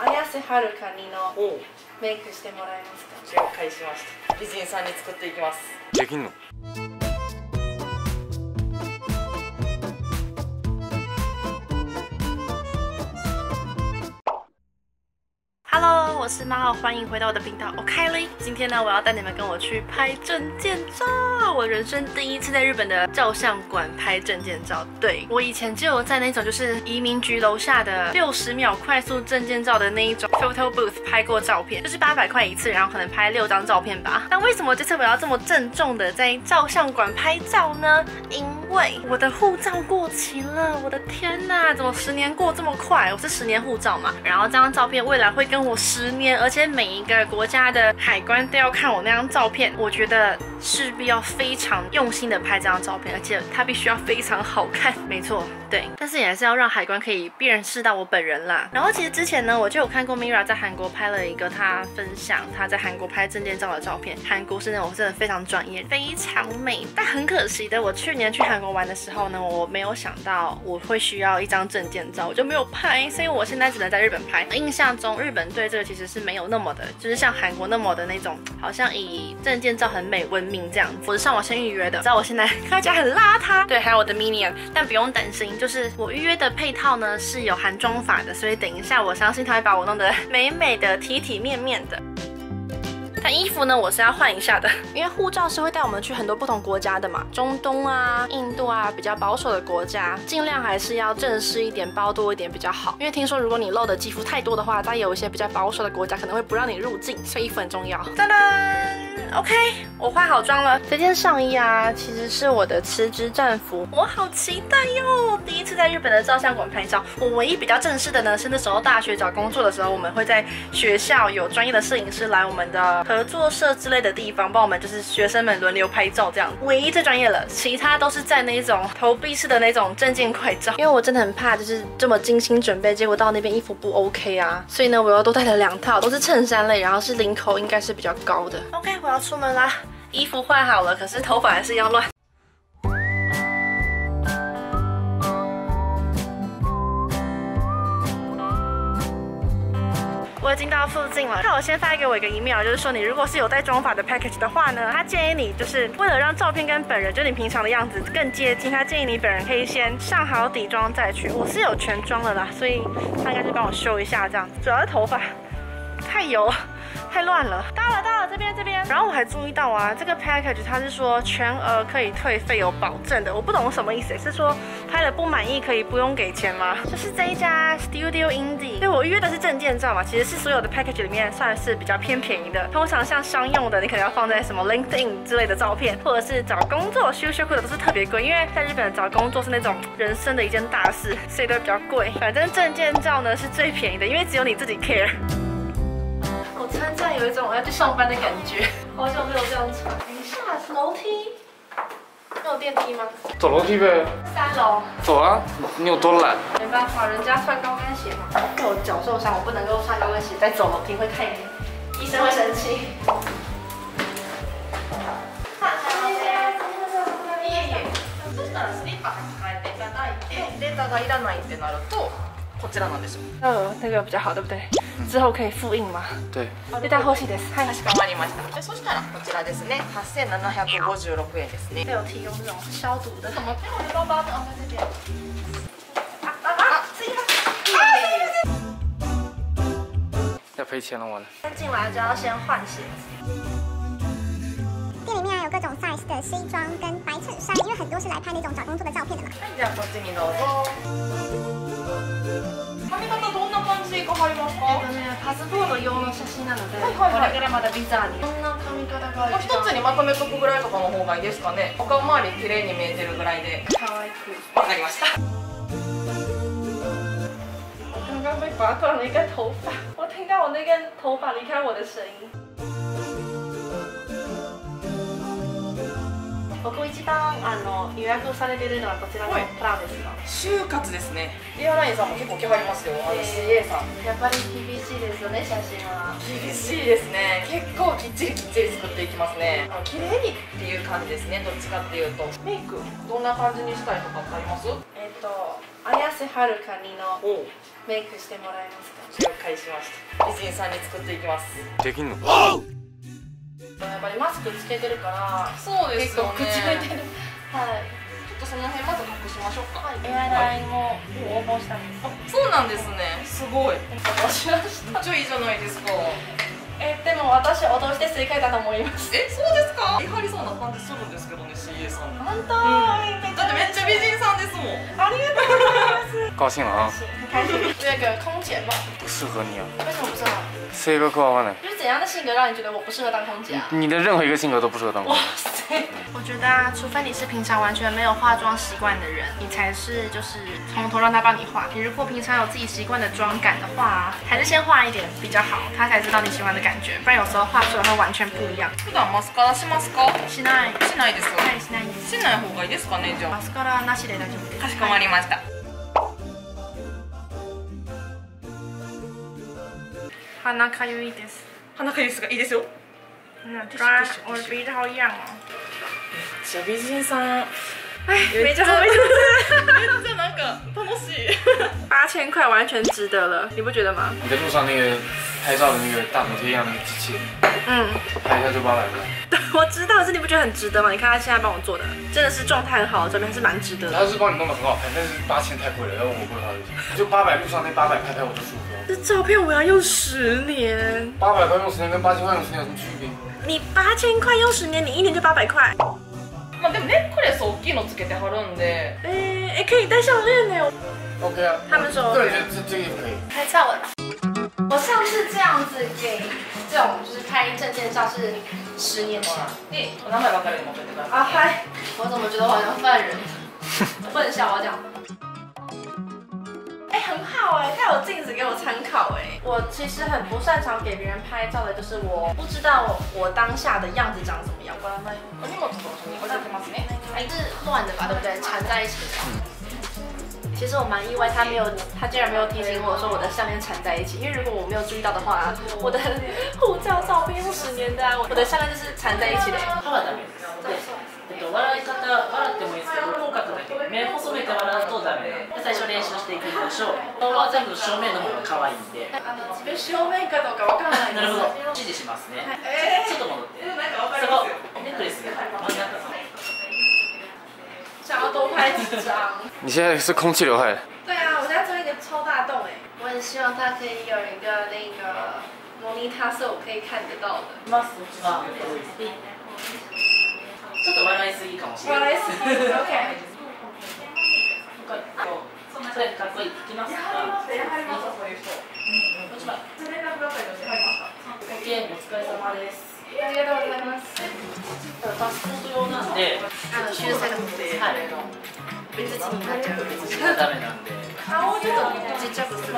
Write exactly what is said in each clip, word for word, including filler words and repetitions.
綾瀬はるかにのメイクしてもらえますか？ 了解しました。美人さんに作っていきます。 できんの？ Hello， 我是猫，欢迎回到我的频道 O'Kaylee。今天呢，我要带你们跟我去拍证件照。我人生第一次在日本的照相馆拍证件照。对，我以前就有在那种就是移民局楼下的六十秒快速证件照的那一种 photo booth 拍过照片，就是八百块一次，然后可能拍六张照片吧。但为什么这次我要这么郑重的在照相馆拍照呢？因为我的护照过期了。我的天哪，怎么十年过这么快？我是十年护照嘛，然后这张照片未来会跟我十年，而且每一个国家的海关都要看我那张照片，我觉得势必要非常用心的拍这张照片，而且它必须要非常好看。没错，对，但是也还是要让海关可以辨识到我本人啦。然后其实之前呢，我就有看过 Mira 在韩国拍了一个她分享她在韩国拍证件照的照片，韩国是那种真的非常专业，非常美。但很可惜的，我去年去韩国玩的时候呢，我没有想到我会需要一张证件照，我就没有拍，所以我现在只能在日本拍。印象中日本对这个其实是没有那么的，就是像韩国那么的那种，好像以证件照很美闻名这样子。我是上网先预约的，知道我现在看起来很邋遢，对，还有我的 Minion， 但不用担心，就是我预约的配套呢是有韩妆法的，所以等一下我相信他会把我弄得美美的、体体面面的。但衣服呢，我是要换一下的，因为护照是会带我们去很多不同国家的嘛，中东啊、印度啊，比较保守的国家，尽量还是要正式一点、包多一点比较好。因为听说如果你露的肌肤太多的话，在有一些比较保守的国家可能会不让你入境，所以衣服很重要。噔噔 ，OK， 我化好妆了。这件上衣啊，其实是我的辞职战服，我好期待哟！第一次在日本的照相馆拍照，我唯一比较正式的呢，是那时候大学找工作的时候，我们会在学校有专业的摄影师来我们的合作社之类的地方，帮我们就是学生们轮流拍照这样，唯一最专业了，其他都是在那种投币式的那种证件快照。因为我真的很怕，就是这么精心准备，结果到那边衣服不 OK 啊，所以呢，我又多带了两套，都是衬衫类，然后是领口应该是比较高的。OK， 我要出门啦，衣服换好了，可是头发还是一样乱。我已经到附近了，他有先发给我一个 email， 就是说你如果是有带妆发的 package 的话呢，他建议你就是为了让照片跟本人就你平常的样子更接近，他建议你本人可以先上好底妆再去。我是有全妆了啦，所以他应该就帮我修一下这样子，主要是头发太油。太乱了，到了到了，这边这边。然后我还注意到啊，这个 package 它是说全额可以退费有保证的，我不懂什么意思，是说拍了不满意可以不用给钱吗？就是这一家 Studio Indie， 对我预约的是证件照嘛，其实是所有的 package 里面算是比较偏便宜的。通常像商用的，你可能要放在什么 LinkedIn 之类的照片，或者是找工作修修库的都是特别贵，因为在日本找工作是那种人生的一件大事，所以都比较贵。反正证件照呢是最便宜的，因为只有你自己 care。我参加有一种我要去上班的感觉，好久没有这样穿。等一下，楼梯，没有电梯吗？ 走楼梯呗。 三楼。 走啊，你有多懒？ 没办法，人家穿高跟鞋嘛。因为我脚受伤，我不能够穿高跟鞋再走楼梯，会看医生会生气。 そしたらスリッパ履き替えていただいて、データがいらないってなると。こちらなんですよ。 呃，那个比较好，对不对？之后可以复印吗？ 对。 データ欲しいです。はい。 かしこまりました。そしたらこちらですね、八千七百五十六円ですね。 有提供这种消毒的。 持っておる包包のお店で。 啊啊啊！是一个。 要赔钱了，完了。 先进来就要先换鞋子。 店里面还有各种 size 的西装跟白衬衫，因为很多是来拍那种找工作的照片的嘛。 はい、じゃあこっちにどうぞ。髪型どんな感じかわかりますか？ えっとね、パスポート用の写真なので、 はいはいはい、 これからまだビザに。こんな髪型が一つにまとめとくぐらいとかの方がいいですかね。お顔周り綺麗に見えてるぐらいで。 可愛く。 わかりました。 我刚刚被拔断了一根头发，我听到我那根头发离开我的声音。ここ一番あの予約されているのはこちらのプランですか？ 就活ですね。エアラインさんも結構来はりますよ。あの シーエー さん。 やっぱり厳しいですよね、写真は。 厳しいですね。結構きっちりきっちり作っていきますね。あの綺麗にっていう感じですね。どっちかっていうと。メイクどんな感じにしたいとかってあります？ えっと綾瀬はるかにのおメイクしてもらえますか？ 了解しました。美人さんに作っていきます。 できんの？ やっぱりマスクつけてるからそうですよね。 結構口開いてる。はい。 ちょっとその辺まず隠しましょうか。 はい。エアラインも応募したんです。 あ、そうなんですね。すごい。 応募しましめっちゃいいじゃないですか。 え、でも私踊りして正解だと思います。 え、そうですか？やはりそうな感じするんですけどね、シーエー さん。 本当？ だってめっちゃ美人さんですもん。 ありがとうございます。 高兴了啊！ 开心。这个空姐吧？ 不适合你啊， 为什么不适合？ 性格合わない。 就是怎样的性格让你觉得我不适合当空姐啊？ 你的任何一个性格都不适合当空哇姐。 塞！我觉得啊，除非你是平常完全没有化妆习惯的人，你才是就是从头让他帮你画。你如果平常有自己习惯的妆感的话，还是先画一点比较好，他才知道你喜欢的感觉，不然有时候画出来会完全不一样。 普段マスカラしますか？ しない。 しないですか？ はい、しないです。 しない方がいいですかね、じゃあ。 マスカラなしで大丈夫です。 かしこまりました。 鼻かゆいです。 鼻かゆいですがいいですよ。 嗯，抓我的鼻子好痒哦。 めっちゃ美人さん。 哎，没错没错。 めっちゃなんか楽しい。 八千块完全值得了，你不觉得吗？ 你在路上那个拍照的那个大头贴一样的机器， 嗯， 拍一下就八百块。 我知道，可是你不觉得很值得吗？你看他现在帮我做的，真的是状态很好，这边还是蛮值得的。 他是帮你弄得很好看，但是八千太贵了，要我贵花一点。就八百路上那八百拍拍我就舒服了。 这照片我要用十年。 八百块用十年跟八千块用十年有什么区别？ 你八千块用十年，你一年就八百块。 まあでもネックレス大きいのつけてはるんで。 哎哎，可以戴项链呢。 OK 啊， 他们说个人觉得这这个也可以。 拍照了。我上次这样子给这种就是拍证件照是十年前。 で、お名前分かるように持ってってください。 啊嗨，我怎么觉得我好像犯人？不能笑，我这样。哎，很好哎，他有镜子给我参考哎。我其实很不擅长给别人拍照的，就是我不知道我当下的样子长什么样。 お荷物と一緒に置いてますね。 哎，是乱的吧，对不对？缠在一起的。其实我蛮意外，他没有，他竟然没有提醒我说我的项链缠在一起。因为如果我没有注意到的话，我的护照照片用十年的、啊，我的项链就是缠在一起的。 歯はダメです。で、えっと、笑い方、笑ってもいいですけど、口角だけ、目細めて笑うとダメで、最初練習していきましょう。顔は全部正面の方が可愛いんで。 正面かどうかわからないです。 なるほど。指示しますね。ちょっと戻って。そこ、ネックレスが真ん中。 想要多拍几张。 你现在是空气刘海。 对啊，我现在做一个超大洞哎。我很希望它可以有一个那个模拟它是我可以看得到的。 まずこっちはちょっと笑いすぎかもしれない。 笑いすぎ。OK。 それかっこいい。いきますか。こっちは。OK、お疲れ様です。 ありがとうございます。 パスポート用なんで、 あの修正の方で。 はい。 別人になっちゃう。 別人はダメなんで。 顔をちょっとちっちゃくする。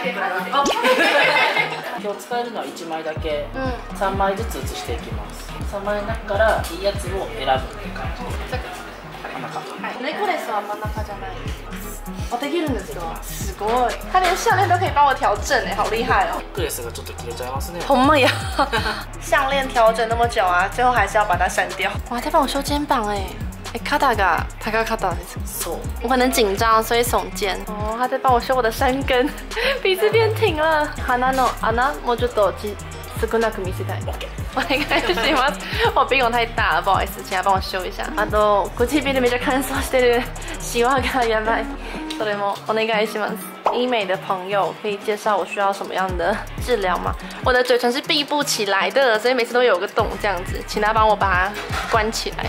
今日使えるのはいちまいだけ、うん、さんまいずつ写していきます。さんまいの中からいいやつを選ぶっていう感じ。真ん中。 はい。ネックレスは真ん中じゃない。哦，できるんですか？すごい。他连项链都可以帮我调整哎，好厉害哦。 ネックレスがちょっと切れちゃいますね。 ほんま呀，项链调整那么久啊，最后还是要把它删掉。哇，在帮我修肩膀哎。哎，肩が高かったです。 そう。 我可能紧张，所以耸肩。哦，他在帮我修我的山根，鼻子变挺了。鼻の穴もうちょっと少なく見せたい。お願いします。我鼻孔太大了，不好意思，请他帮我修一下。あと唇めっちゃ乾燥してる。シワがやばい。それもお願いします。医美的朋友可以介绍我需要什么样的治疗吗？我的嘴唇是闭不起来的，所以每次都有个洞这样子，请他帮我把它关起来。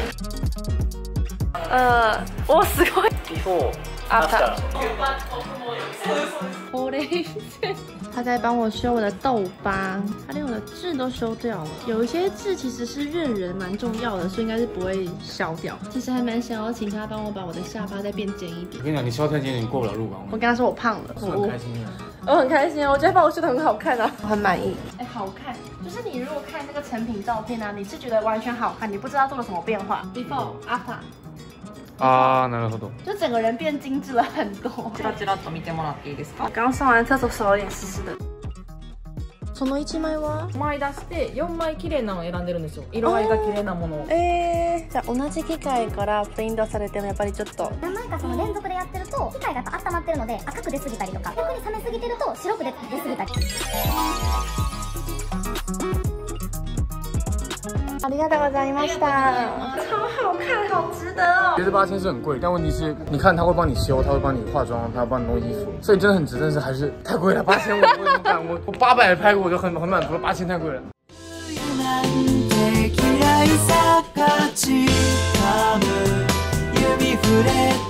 呃，我すごい。 Before, after。ほうれい線。他在帮我修我的痘疤，他连我的痣都修掉了。有一些痣其实是认人蛮重要的，所以应该是不会消掉。其实还蛮想要请他帮我把我的下巴再变尖一点。 我跟你讲，你削太尖，你过不了入港。 我跟他说我胖了， 我很开心啊。 我很开心啊，我觉得帮我修的很好看啊，我很满意。哎，好看，就是你如果看这个成品照片啊，你是觉得完全好看，你不知道做了什么变化 ，before after。 啊，なるほど。 就整个人变精致了很多。 ちらちらっと見てもらっていいですか？ 刚上完厕所，手有点湿湿的。 そのいちまいは枚出してよんまい綺麗なのを選んでるんですよ。色合いが綺麗なものを。 えー、じゃあ同じ機械からプリントされてもやっぱりちょっと何枚かその連続でやってると機械がやっぱ温まってるので赤く出すぎたりとか、逆に冷めすぎてると白く出出すぎたり。 ありがとうございました。超好看，好值得哦。 觉得八千是很贵，但问题是，你看他会帮你修，他会帮你化妆，他会帮你弄衣服，所以真的很值，但是还是太贵了。八千我我怎么办？我我八百拍过我就很很满足了，八千太贵了。指触れ